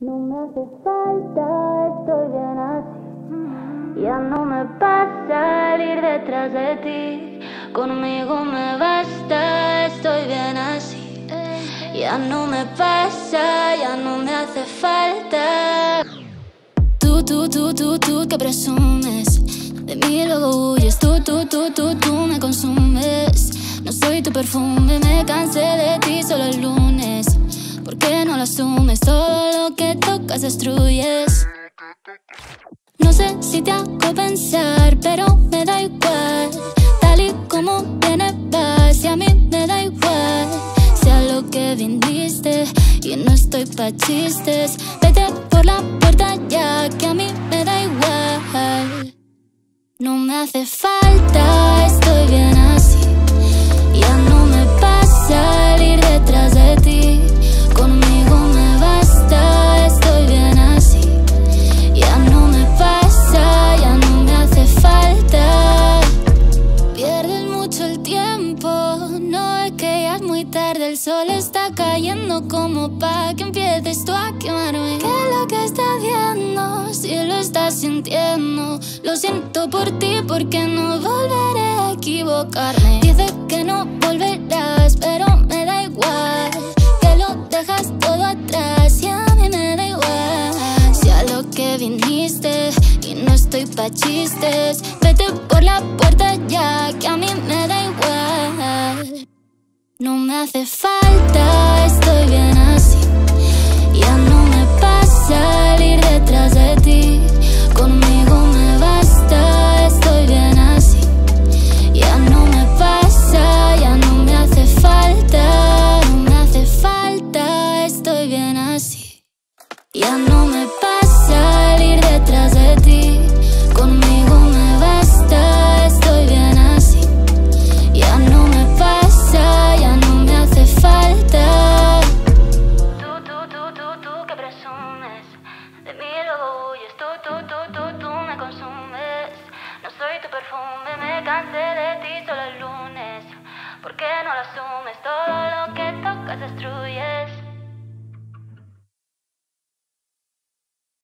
No me hace falta, estoy bien así. Ya no me pasa ir detrás de ti. Conmigo me basta, estoy bien así. Ya no me pasa, ya no me hace falta. Tú que presumes de mí y luego huyes. Tú me consumes. No soy tu perfume, me cansé de ti solo el lunes. ¿Por qué no lo asumes? Todo lo que tocas destruyes. No sé si te hago pensar, pero me da igual. Tal y como viene vas, y a mí me da igual. Sea lo que viniste y no estoy pa' chistes. Vete por la puerta ya, que a mí me da igual. No me hace falta, estoy bien así. Ya no me pasa ir detrás de ti. Conmigo me basta, estoy bien así. Ya no me pasa, ya no me hace falta. Pierdes mucho el tiempo, no es que ya es muy tarde. El sol está cayendo como pa' que empieces tú a quemarme. ¿Qué es lo que estás viendo? Si lo estás sintiendo. Lo siento por ti porque no volveré a equivocarme. Dices que no volverás, pero me da igual. Que lo dejas todo atrás y a mí me da igual. Si a lo que viniste y no estoy pa' chistes. Vete por la puerta ya, que a mí me da igual. No me hace falta, estoy bien así. Ya no me pasa ir detrás de ti. Conmigo me basta, estoy bien así. Ya no me pasa, ya no me hace falta. No me hace falta, estoy bien así. Ya no me pasa ir detrás de ti. Conmigo me basta, estoy bien así. Ya no me pasa, ya no me hace falta. Tú que presumes de mí luego huyes. Tú me consumes. No soy tu perfume, me cansé de ti solo el lunes. ¿Por qué no lo asumes? Todo lo que tocas destruyes.